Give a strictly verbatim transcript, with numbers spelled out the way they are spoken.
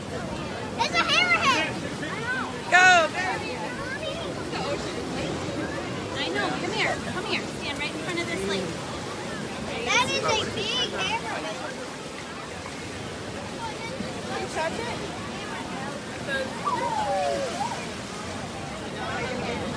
It's a hammerhead! Go! I know. Come here. Come here. Stand right in front of this lake. That is a big hammerhead. Can you touch it?